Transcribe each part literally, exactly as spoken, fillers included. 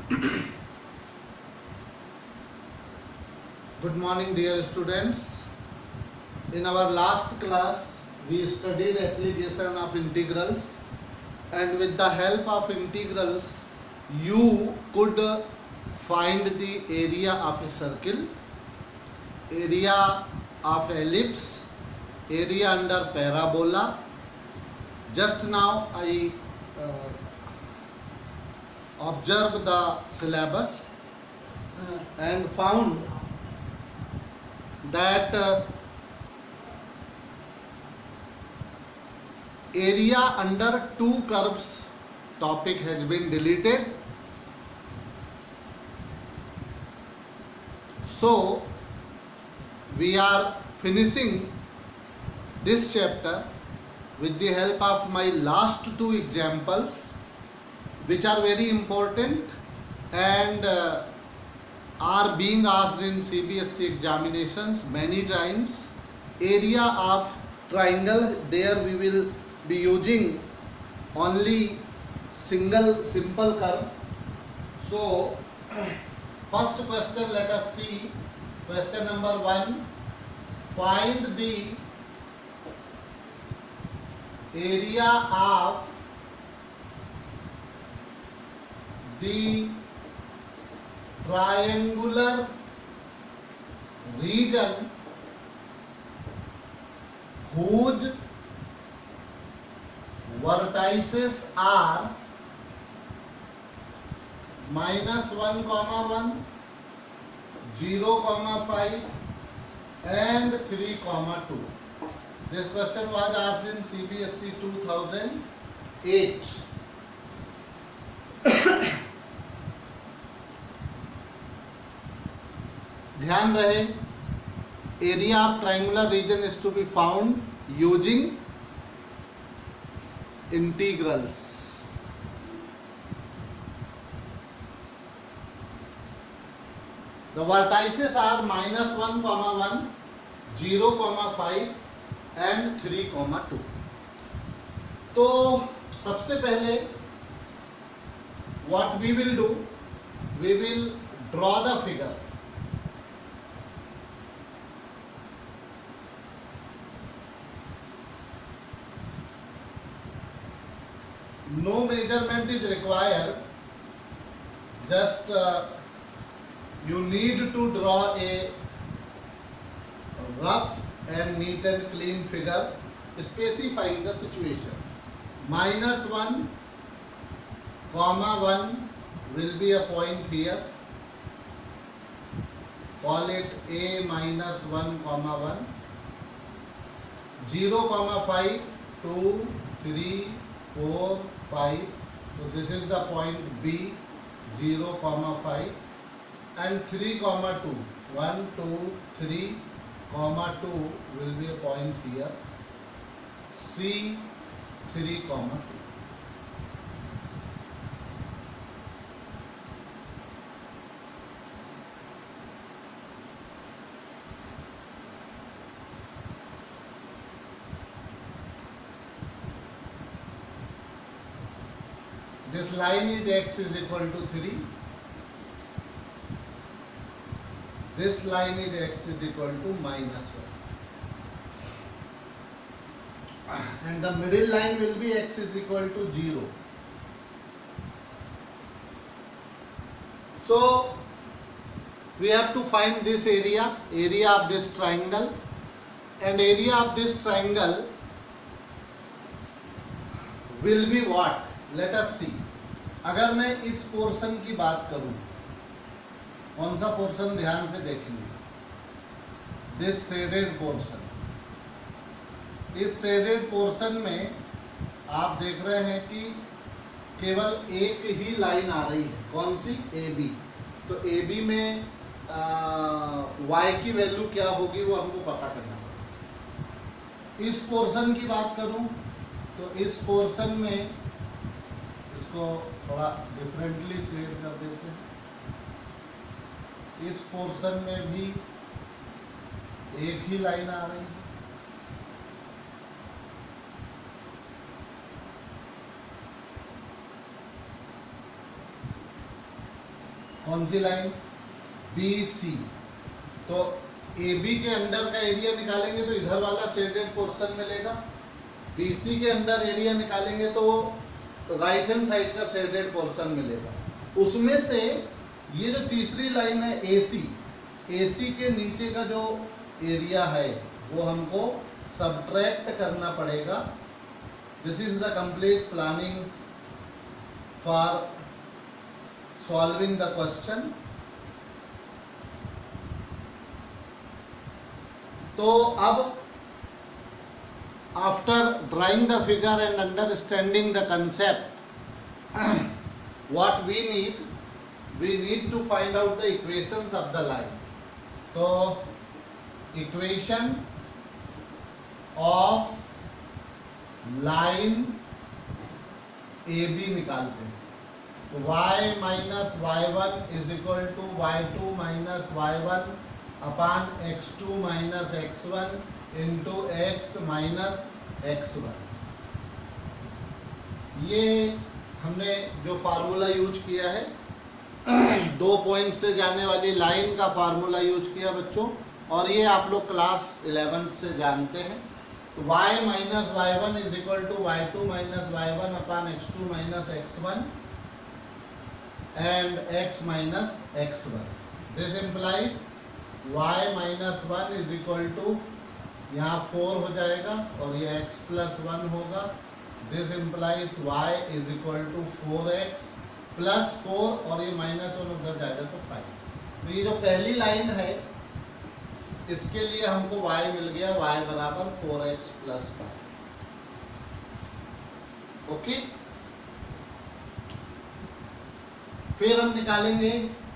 Good morning, dear students. In our last class, we studied application of integrals, and with the help of integrals, you could find the area of a circle, area of ellipse, area under parabola. Just now I uh, observed the syllabus and found that uh, area under two curves topic has been deleted. So we are finishing this chapter with the help of my last two examples, which are very important and uh, are being asked in C B S E examinations many times. Area of triangle, there we will be using only single simple curve. So first question, let us see. Question number one. Find the area of the triangular region whose vertices are minus one comma one, zero comma five and three comma two. This question was asked in C B S E two thousand eight. ध्यान रहे, area of triangular region is to be found using integrals. The vertices are minus one comma one, zero comma five and three comma two. तो सबसे पहले what we will do, we will draw the figure. No measurement is required, just uh, you need to draw a rough and neat and clean figure specifying the situation. Minus one comma one will be a point here, call it A minus one comma one, zero comma five, two, three, four, five, so this is the point B, zero comma five, and three comma two, one, two, three comma two will be a point here, C, three comma two. This line is x is equal to three. This line is x is equal to minus one. And the middle line will be x is equal to zero. So we have to find this area, area of this triangle, and area of this triangle will be what? Let us see. अगर मैं इस portion की बात करूं, कौन सा portion ध्यान से देखेंगे, दिस शेडेड पोर्शन. इस शेडेड पोर्शन में आप देख रहे हैं कि केवल एक ही लाइन आ रही है, कौन सी? A B. तो ए बी में वाई की वैल्यू क्या होगी वो हमको पता करना पड़ेगा. इस पोर्शन की बात करूं तो इस पोर्शन में इसको थोड़ा डिफरेंटली शेड कर देते हैं. इस पोर्शन में भी एक ही लाइन आ रही है. कौन सी लाइन, बी सी। तो ए बी के अंदर का एरिया निकालेंगे तो इधर वाला शेडेड पोर्शन मिलेगा, बी सी के अंदर एरिया निकालेंगे तो राइट हैंड साइड का शेडेड पोर्शन मिलेगा। उसमें से ये जो तीसरी लाइन है ए सी, ए सी के नीचे का जो एरिया है वो हमको सब्ट्रैक्ट करना पड़ेगा। This is the complete planning for solving the question. तो अब after drawing the figure and understanding the concept, what we need, we need to find out the equations of the line. तो equation of line A B निकालते हैं। तो y minus Y one is equal to Y two minus Y one upon x two minus x one into x minus x one. ये हमने जो formula use किया है, दो पॉइंट से जाने वाली लाइन का फार्मूला यूज किया बच्चों, और ये आप लोग क्लास इलेवेंथ से जानते हैं। तो y minus Y one is equal to Y two minus Y one upon x two minus x one and x minus x one. This implies y minus one is equal to, यहाँ four हो जाएगा और ये x plus one होगा। This implies y is equal to four x plus four और ये minus one उधर जाएगा तो फाइव। तो ये जो पहली लाइन है इसके लिए हमको y मिल गया, y बराबर four x plus five. Okay, फिर हम निकालेंगे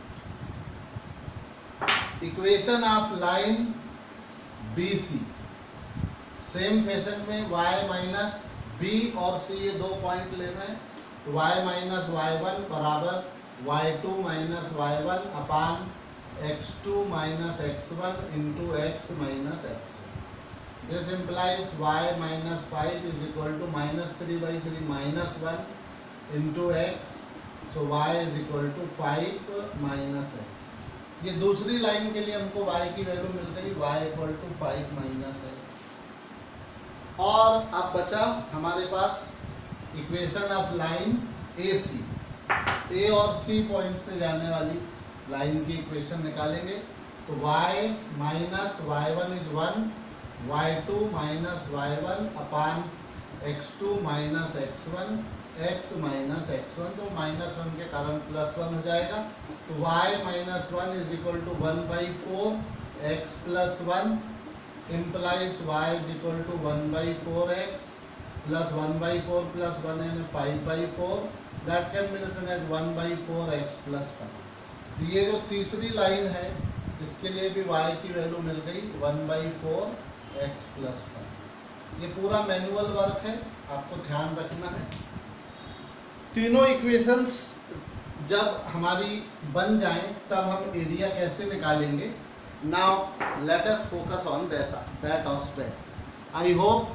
equation of line B C. Same fashion में y माइनस बी और c ये दो पॉइंट लेना है। तो y माइनस वाई वन बराबर y two minus Y one upon x two minus x one into x minus x one. This implies y minus five is equal to minus three by three minus one into x. So y is equal to five minus x. ये दूसरी line के लिए हमको y की value मिल गई, y equal to five minus x. और अब बचा हमारे पास equation of line A C. A और सी पॉइंट से जाने वाली लाइन की इक्वेशन निकालेंगे। तो y minus Y one is one, y two minus Y one upon x two minus x one, x minus x one. तो minus one के कारण प्लस वन हो जाएगा। तो y minus one is equal to one by four x plus one implies y is equal to one by four x plus one by four plus one and five by four, that can be written as one by four x plus five. तो ये जो तीसरी line है इसके लिए भी y की value मिल गई one by four x plus five. ये पूरा मैनुअल वर्क है, आपको ध्यान रखना है। तीनों इक्वेशंस जब हमारी बन जाएं तब हम एरिया कैसे निकालेंगे। Now let us focus on this, that aspect. I hope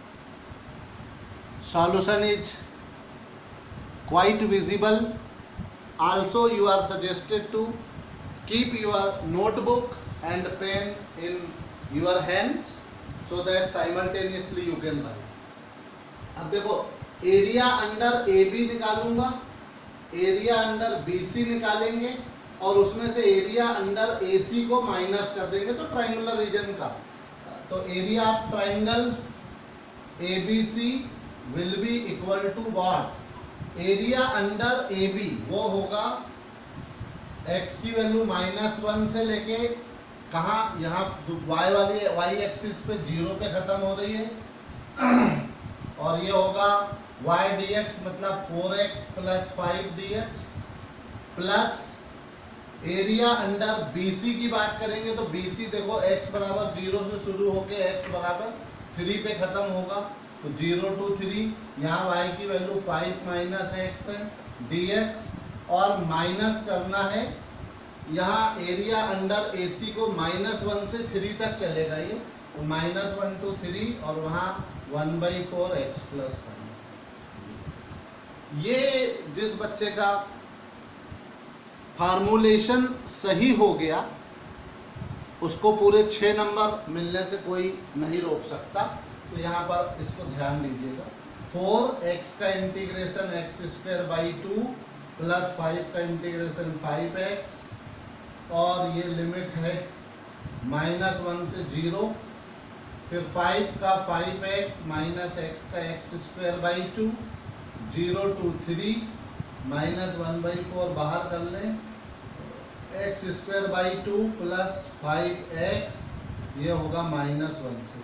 solution is quite visible. Also you are suggested to keep your notebook and pen in your hands so that simultaneously you can write. अब देखो, area under A B निकालूंगा, area under B C निकालेंगे और उसमें से area under A सी को minus कर देंगे तो ट्राइंगुलर रीजन का। तो area of triangle A B C will be equal to what, area under A B वो होगा x की वैल्यू माइनस वन से लेके कहाँ, यहाँ y वाली y एक्सिस पे जीरो पे खत्म हो रही है और ये होगा y dx मतलब four x plus five d x plus area under B C की बात करेंगे तो बी सी देखो x बराबर जीरो से शुरू होके x बराबर थ्री पे खत्म होगा। तो जीरो टू थ्री, यहाँ y की वैल्यू फाइव माइनस एक्स है dx और माइनस करना है यहाँ एरिया अंडर ए सी को माइनस वन से थ्री तक चलेगा ये, माइनस वन टू थ्री और वहाँ one by four x plus five. ये जिस बच्चे का फार्मूलेशन सही हो गया उसको पूरे छः नंबर मिलने से कोई नहीं रोक सकता। तो यहाँ पर इसको ध्यान दीजिएगा। फोर एक्स का integration x square by two plus five का इंटीग्रेशन फाइव एक्स और ये लिमिट है माइनस वन से जीरो, फिर फाइव का फाइव एक्स माइनस एक्स का x square by two, zero two three, minus one by four बाहर कर लें, x square by two plus five x, ये होगा माइनस वन से।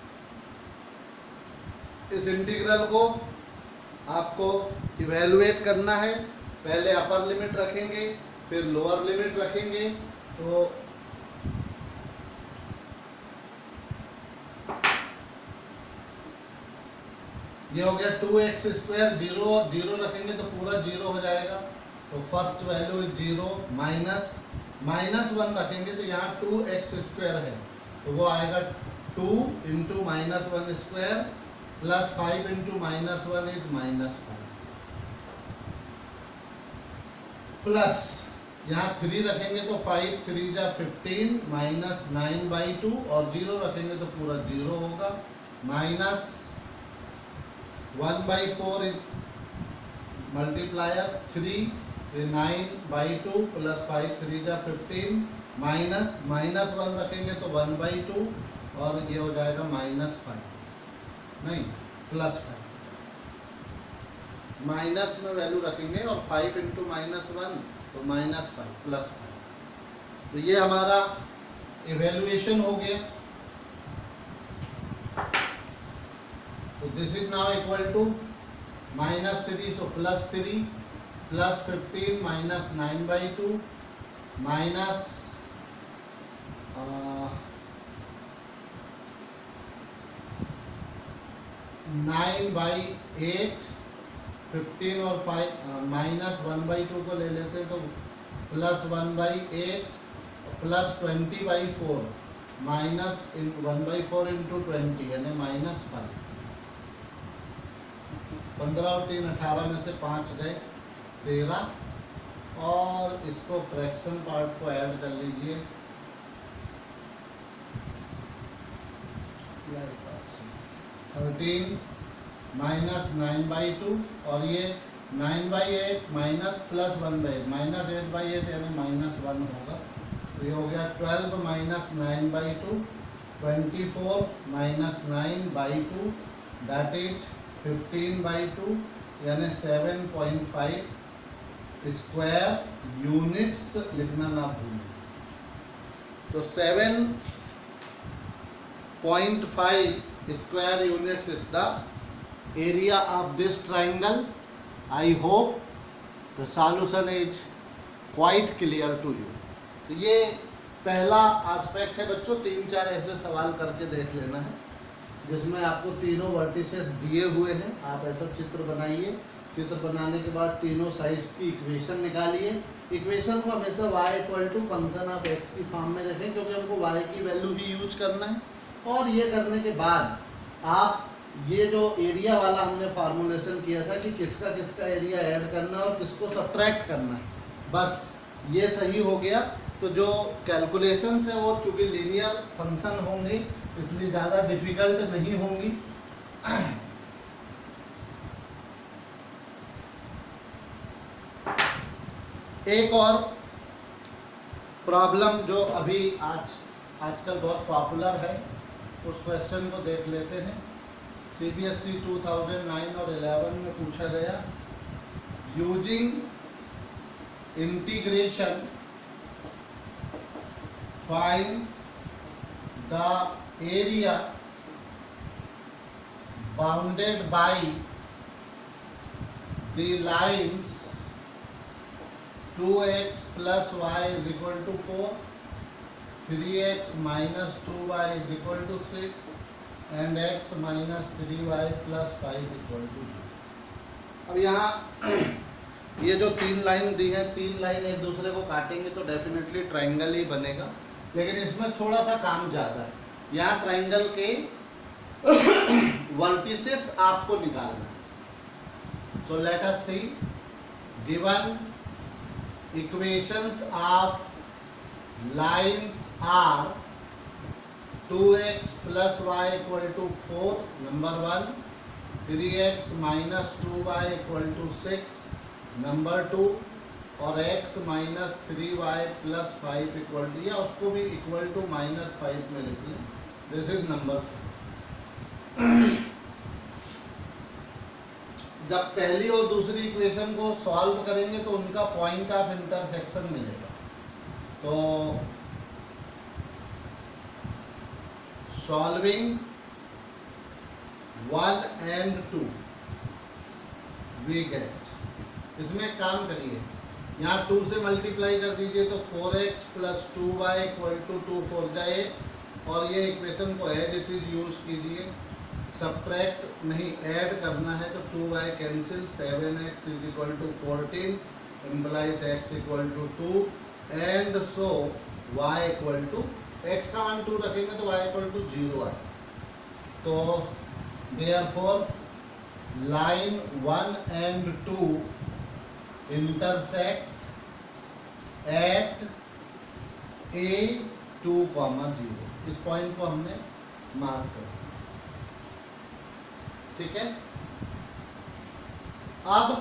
इस इंटीग्रल को आपको इवेलुएट करना है। पहले अपर लिमिट रखेंगे फिर लोअर लिमिट रखेंगे। तो ये हो गया two x square, zero zero रखेंगे तो पूरा जीरो हो जाएगा। तो first value is zero, minus minus one रखेंगे तो यहाँ टू एक्स स्क्वायर है तो वो आएगा two into minus one square plus five into minus one is minus five, plus यहाँ थ्री रखेंगे तो फाइव थ्री जा fifteen minus nine by two और जीरो रखेंगे तो पूरा जीरो होगा, minus one by four is multiplier three, nine by two plus five three जा फिफ्टीन, माइनस माइनस वन रखेंगे तो वन बाई टू और ये हो जाएगा माइनस फाइव, नहीं प्लस फाइव, माइनस में वैल्यू रखेंगे और फाइव इंटू माइनस वन तो माइनस फाइव प्लस फाइव। तो ये हमारा इवेल्युएशन हो गया। तो this is now equal to minus three, so plus three plus fifteen minus nine by two minus nine by eight, fifteen और five minus one by two को ले लेते हैं तो plus one by eight plus twenty by four minus one by four into twenty यानी minus five. पंद्रह और तीन अठारह में से पाँच गए तेरह और इसको फ्रैक्शन पार्ट को ऐड कर लीजिए, thirteen minus nine by two और ये nine by eight minus plus one by eight, minus eight by eight यानी माइनस वन होगा। तो ये हो गया twelve minus nine by two, twenty four minus nine by two that is fifteen by two यानी seven point five square units लिखना ना भूलें। तो seven point five square units is the area of this triangle. I hope the solution is quite clear to you. तो ये पहला aspect है बच्चों। तीन चार ऐसे सवाल करके देख लेना है जिसमें आपको तीनों वर्टिसेस दिए हुए हैं। आप ऐसा चित्र बनाइए, चित्र बनाने के बाद तीनों साइड्स की इक्वेशन निकालिए। इक्वेशन को हमेशा y equal to function of x की फॉर्म में रखें क्योंकि हमको y की वैल्यू ही यूज करना है। और ये करने के बाद आप ये जो एरिया वाला हमने फार्मूलेशन किया था कि किसका किसका एरिया ऐड करना है और किसको सब्ट्रैक्ट करना है, बस ये सही हो गया। तो जो कैलकुलेशंस है वो चूँकि लीनियर फंक्शन होंगे इसलिए ज़्यादा डिफिकल्ट नहीं होंगी। एक और प्रॉब्लम जो अभी आज आजकल बहुत पॉपुलर है उस क्वेश्चन को देख लेते हैं। सीबीएसई टू थाउजेंड नाइन और इलेवन में पूछा गया, using integration find the area bounded by the lines two x plus y is equal to four, three x minus two y is equal to six and x minus three y plus five equal to zero. अब यहाँ ये जो तीन line दी है, तीन line एक दूसरे को काटेंगे तो डेफिनेटली ट्राइंगल ही बनेगा, लेकिन इसमें थोड़ा सा काम ज़्यादा है। यहाँ ट्राइंगल के वर्टिसेस आपको निकालना है। So let us see, given equations of lines are two x plus y equal to four, number one, three x minus two y equal to six, number two, और x minus three y plus five equal to, या उसको भी equal to minus five में लिख लें, this is number three. जब पहली और दूसरी इक्वेशन को सॉल्व करेंगे तो उनका पॉइंट ऑफ इंटरसेक्शन मिलेगा। तो solving one and two we get, इसमें काम करिए, यहाँ टू से मल्टीप्लाई कर दीजिए तो four x plus two y equal to two four जाए, और ये इक्वेशन को एज इट इज यूज कीजिए, सब्ट्रैक्ट नहीं ऐड करना है तो two y cancel, seven x is equal to fourteen implies x equal to two and so y equal to, x का मान टू रखेंगे तो वाई इक्वल टू जीरो आए। तो therefore line one and two intersect at A two comma zero, इस point को हमने mark कर, ठीक है। अब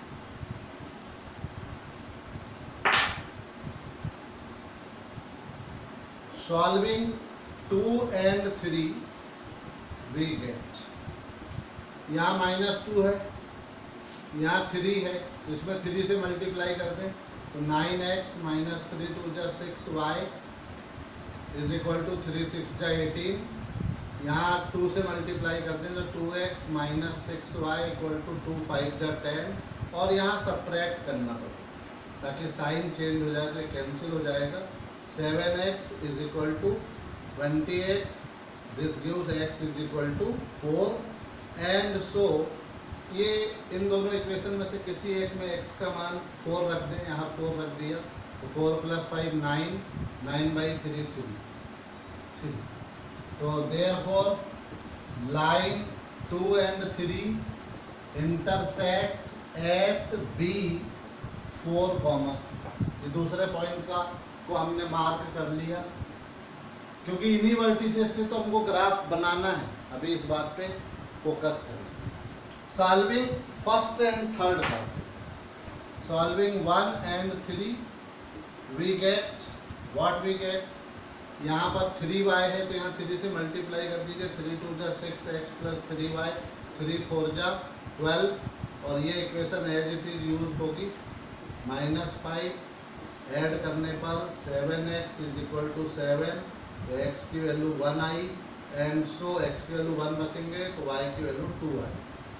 solving two and three we get, यहाँ माइनस टू है, यहाँ थ्री है, इसमें थ्री से मल्टीप्लाई कर दें तो nine x minus three two जा six y is equal to three six जा एटीन, यहाँ टू से मल्टीप्लाई कर दें तो two x minus six y equal to two five जा टेन, और यहाँ सब्ट्रैक्ट करना पड़ेगा ताकि साइन चेंज हो जाए तो कैंसिल हो जाएगा। Seven x is equal to twenty eight, this gives x is equal to four and so ये इन दोनों इक्वेशन में से किसी एक में x का मान फोर रख दें, यहाँ फोर रख दिया तो four plus five nine, nine by three three three, तो therefore line two and three intersect at B four comma, ये दूसरे पॉइंट का को हमने मार्क कर लिया, क्योंकि इन्हीं वर्टिसेस से तो हमको ग्राफ बनाना है, अभी इस बात पे फोकस करें। सॉल्विंग फर्स्ट एंड थर्ड करते, solving one and three we get what we get, यहाँ पर थ्री वाई है तो यहाँ थ्री से मल्टीप्लाई कर दीजिए, थ्री टू जा six x plus three y, three four जा ट्वेल्व, और ये equation as it is use होगी, माइनस फाइव ऐड करने पर seven x is equal to seven, x की वैल्यू वन आई एंड सो एक्स की वैल्यू वन रखेंगे तो वाई की वैल्यू टू आई।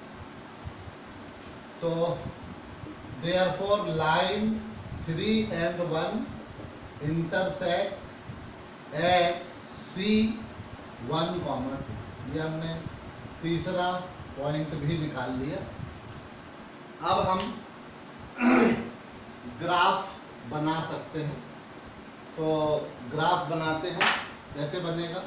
तो therefore line three and one intersect at C one comma two, ये हमने तीसरा पॉइंट भी निकाल लिया। अब हम ग्राफ बना सकते हैं, तो ग्राफ बनाते हैं, कैसे बनेगा,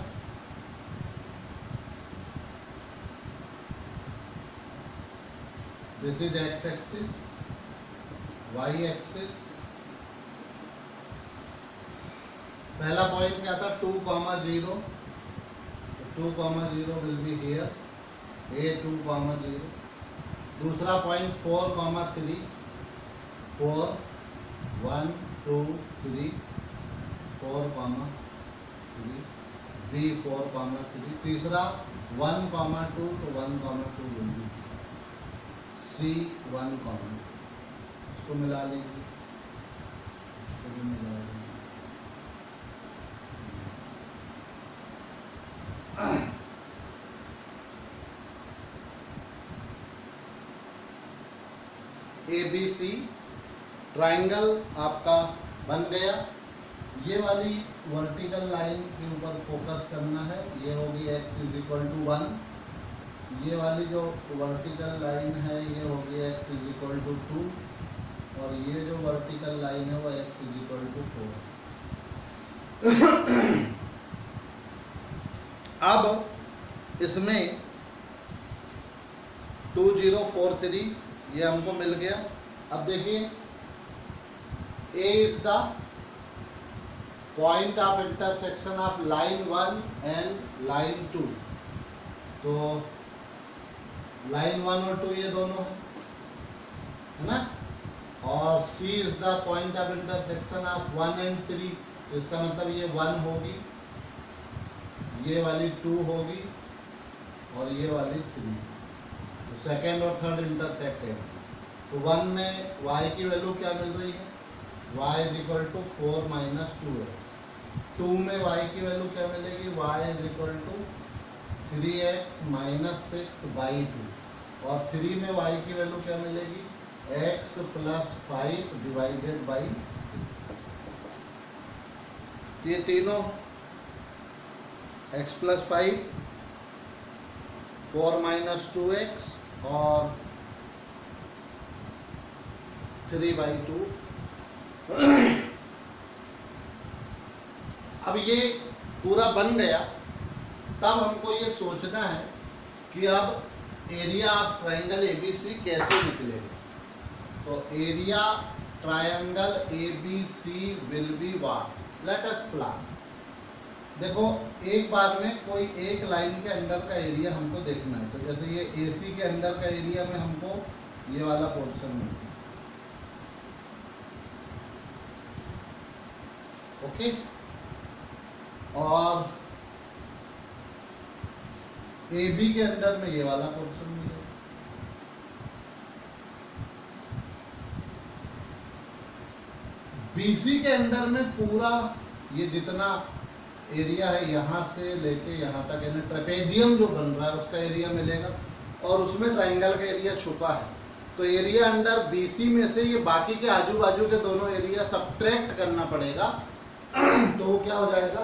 this is x axis, y axis, पहला पॉइंट क्या था two comma zero, two comma zero will be here, A two comma zero, दूसरा point four comma three, four one two three, four comma three, B four comma three, तीसरा one comma two तो one comma two will be C one comma, इसको मिला लीजिए, इसको भी मिला लीजिए, ए बी सी ट्राइंगल आपका बन गया। ये वाली वर्टिकल लाइन के ऊपर फोकस करना है, ये होगी x is equal to one, ये वाली जो वर्टिकल लाइन है ये होगी x is equal to two, और ये जो वर्टिकल लाइन है वो x is equal to four. अब इसमें टू जीरो फोर थ्री ये हमको मिल गया। अब देखिए A is the point of intersection of line one and line two. तो लाइन वन और टू ये दोनों है, है ना। और C is the point of intersection of one and three. तो इसका मतलब ये वन होगी, ये वाली टू होगी और ये वाली थ्री। तो सेकेंड और थर्ड इंटरसेक्ट है। तो वन में y की वैल्यू क्या मिल रही है, y is equal to four minus two x. Two में y की वैल्यू क्या मिलेगी, y is equal to three x minus six by two. और थ्री में y की वैल्यू क्या मिलेगी, x plus five divided by. ये तीनों x plus five, four minus two x और थ्री बाई टू। अब ये पूरा बन गया, तब हमको ये सोचना है कि अब area of triangle A B C कैसे निकलेगा। तो area triangle A B C will be what, let us plan. देखो एक बार में कोई एक लाइन के अंदर का एरिया हमको देखना है। तो जैसे ये ए सी के अंदर का एरिया में हमको ये वाला पोर्शन मिलता है, ओके। और ए बी के अंदर में ये वाला पोर्शन मिलेगा। बी सी के अंदर में पूरा ये जितना एरिया है यहाँ से लेके यहाँ तक, यानी ट्रेपेजियम जो बन रहा है उसका एरिया मिलेगा। और उसमें ट्रायंगल का एरिया छुपा है। तो एरिया अंडर बी सी में से ये बाकी के आजू बाजू के दोनों एरिया सब्ट्रैक्ट करना पड़ेगा। तो वो क्या हो जाएगा,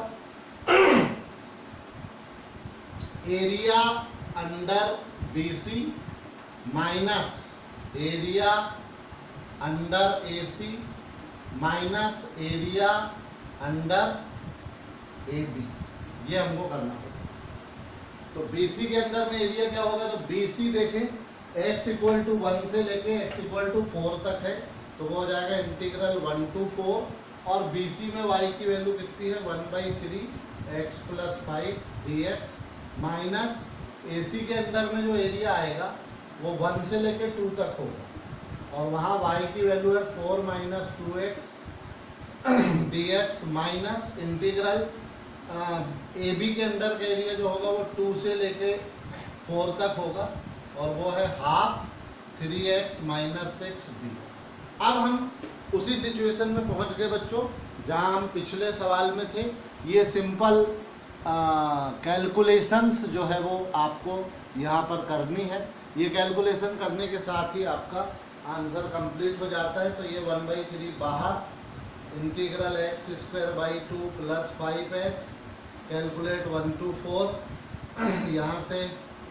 area under B C minus area under A C minus area under A B, ये हमको करना पड़ेगा। तो बी सी के अंदर में एरिया क्या होगा, तो बी सी देखें x इक्वल टू वन से लेके x इक्वल टू फोर तक है। तो वो हो जाएगा इंटीग्रल वन टू फोर। और बी सी में y की वैल्यू कितनी है, one by three x plus five d x minus A C के अंदर में जो एरिया आएगा वो वन से लेके टू तक होगा। और वहाँ y की वैल्यू है four minus two x d x minus integral A B के अंदर का एरिया जो होगा वो टू से लेके फोर तक होगा और वो है half three x minus six d. अब हम उसी सिचुएशन में पहुंच गए बच्चों जहां हम पिछले सवाल में थे। ये सिंपल कैलकुलेशंस जो है वो आपको यहाँ पर करनी है। ये कैलकुलेशन करने के साथ ही आपका आंसर कंप्लीट हो जाता है। तो ये वन बाई थ्री बाहर, integral x square by two plus five x, calculate one two four, यहाँ से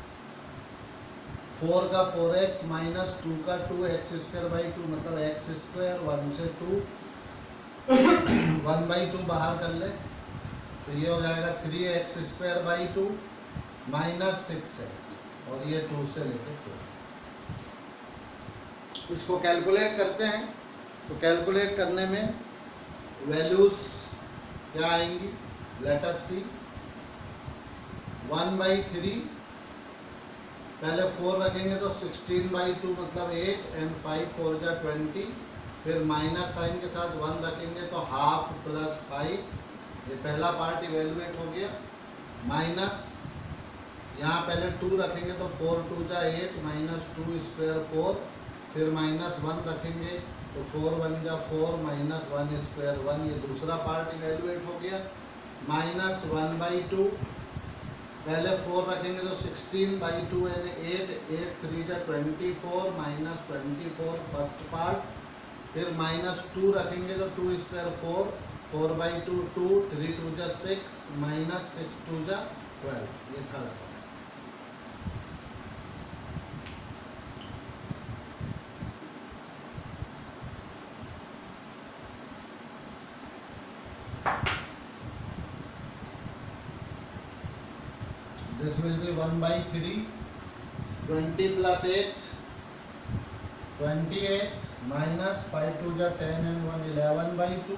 फोर का फोर एक्स माइनस टू का two x square by two, मतलब एक्स स्क्वायर, वन से टू, वन बाई टू बाहर कर ले तो ये हो जाएगा three x square by two minus six x और ये टू से लेके फोर। इसको कैलकुलेट करते हैं। तो कैलकुलेट करने में वैल्यूज क्या आएंगी, let us see. One by three, पहले फोर रखेंगे तो सिक्सटीन बाई टू मतलब एट एंड फाइव फोर जा ट्वेंटी, फिर माइनस साइन के साथ वन रखेंगे तो हाफ प्लस फाइव, ये पहला पार्ट इवेलुएट हो गया। माइनस यहाँ पहले टू रखेंगे तो फोर टू जा eight minus two square four, फिर माइनस वन रखेंगे तो फोर वन जा four minus one square one, ये दूसरा पार्ट इवेलुएट हो गया। माइनस वन बाई टू, पहले फोर रखेंगे तो सिक्सटीन बाई टू यानी एट, एट थ्री जा twenty four minus twenty four first part, फिर माइनस टू रखेंगे तो two square four, four by two two, three two जा सिक्स माइनस सिक्स टू जा ट्वेल्व, ये third part. This will be one by three, twenty plus eight, twenty-eight minus five two जा ten and one eleven by two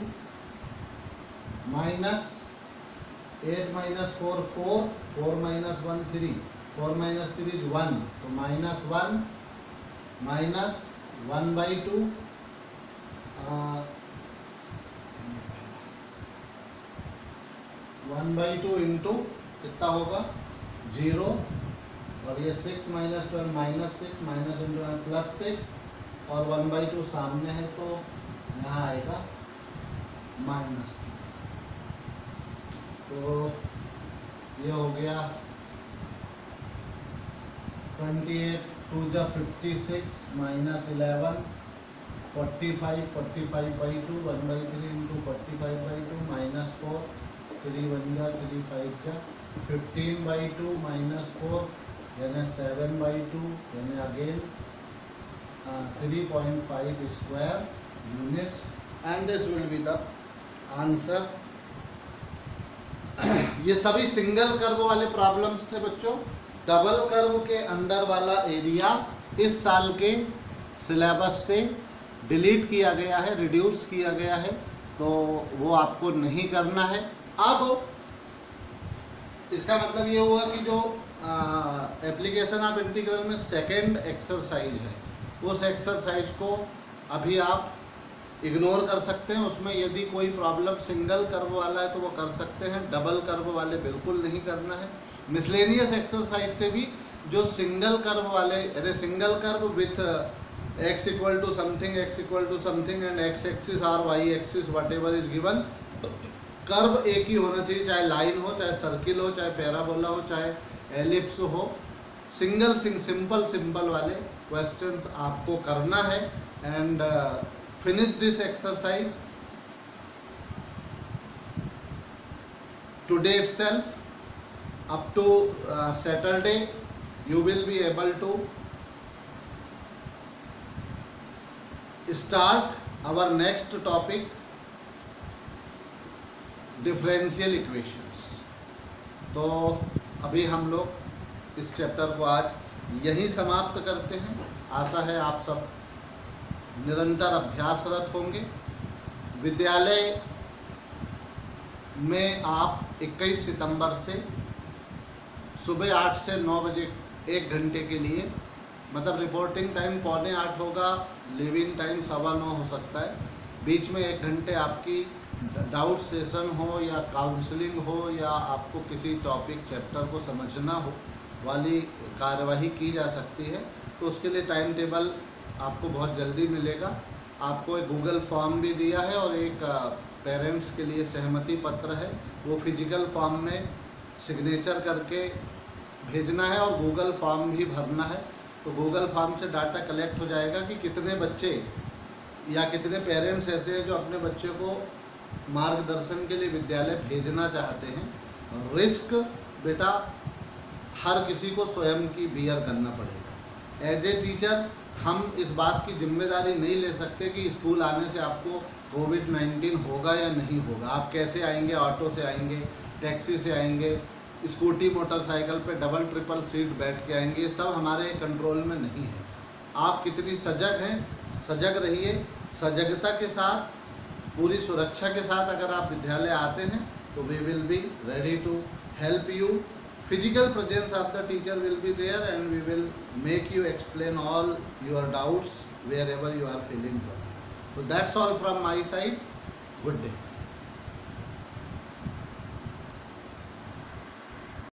minus eight minus four four four minus one three four minus three is one तो minus one minus one by two one by two into कितना होगा zero और ये six minus twelve minus six minus into plus six और one by two सामने है तो यहाँ आएगा माइनस तो ये हो गया ट्वेंटी एट टू जा fifty six minus eleven forty five forty five by two one by three into forty five by two minus four three one जा थ्री फाइव जा fifteen by two minus four यानी seven by two यानी again three point five square units and this will be the answer. ये सभी single curve वाले problems थे बच्चों। Double curve के अंदर वाला एरिया इस साल के सिलेबस से डिलीट किया गया है, रिड्यूस किया गया है, तो वो आपको नहीं करना है। अब इसका मतलब ये हुआ कि जो एप्लीकेशन ऑफ इंटीग्रल में सेकेंड एक्सरसाइज है उस एक्सरसाइज को अभी आप इग्नोर कर सकते हैं। उसमें यदि कोई प्रॉब्लम सिंगल कर्व वाला है तो वो कर सकते हैं, डबल कर्व वाले बिल्कुल नहीं करना है। मिसलेनियस एक्सरसाइज से भी जो सिंगल कर्व वाले अरे single curve with x equal to something x equal to something and x axis और y axis whatever is given, curve एक ही होना चाहिए, चाहे लाइन हो, चाहे सर्किल हो, चाहे पैराबोला हो, चाहे एलिप्स हो। सिंगल सिंग सिंपल सिंपल वाले क्वेश्चंस आपको करना है and finish this exercise today itself up to uh, Saturday you will be able to start our next topic differential equations. तो अभी हम लोग इस चैप्टर को आज यहीं समाप्त करते हैं। आशा है आप सब निरंतर अभ्यासरत होंगे। विद्यालय में आप इक्कीस सितंबर से सुबह आठ से नौ बजे एक घंटे के लिए, मतलब रिपोर्टिंग टाइम पौने आठ होगा, लिविंग टाइम सवा नौ हो सकता है, बीच में एक घंटे आपकी डाउट सेशन हो या काउंसलिंग हो या आपको किसी टॉपिक चैप्टर को समझना हो वाली कार्यवाही की जा सकती है। तो उसके लिए टाइम टेबल आपको बहुत जल्दी मिलेगा। आपको एक गूगल फॉर्म भी दिया है और एक पेरेंट्स के लिए सहमति पत्र है, वो फिजिकल फॉर्म में सिग्नेचर करके भेजना है और गूगल फॉर्म भी भरना है। तो गूगल फॉर्म से डाटा कलेक्ट हो जाएगा कि कितने बच्चे या कितने पेरेंट्स ऐसे हैं जो अपने बच्चे को मार्गदर्शन के लिए विद्यालय भेजना चाहते हैं। रिस्क बेटा हर किसी को स्वयं की बियर करना पड़ेगा। एज ए टीचर हम इस बात की जिम्मेदारी नहीं ले सकते कि स्कूल आने से आपको कोविड नाइन्टीन होगा या नहीं होगा। आप कैसे आएंगे, ऑटो से आएंगे, टैक्सी से आएंगे, स्कूटी मोटरसाइकिल पे डबल ट्रिपल सीट बैठ के आएंगे, सब हमारे कंट्रोल में नहीं है। आप कितनी सजग हैं, सजग रहिए। सजगता के साथ, पूरी सुरक्षा के साथ अगर आप विद्यालय आते हैं तो we will be ready to help you. Physical presence of the teacher will be there and we will make you explain all your doubts wherever you are feeling problem. So that's all from my side. Good day.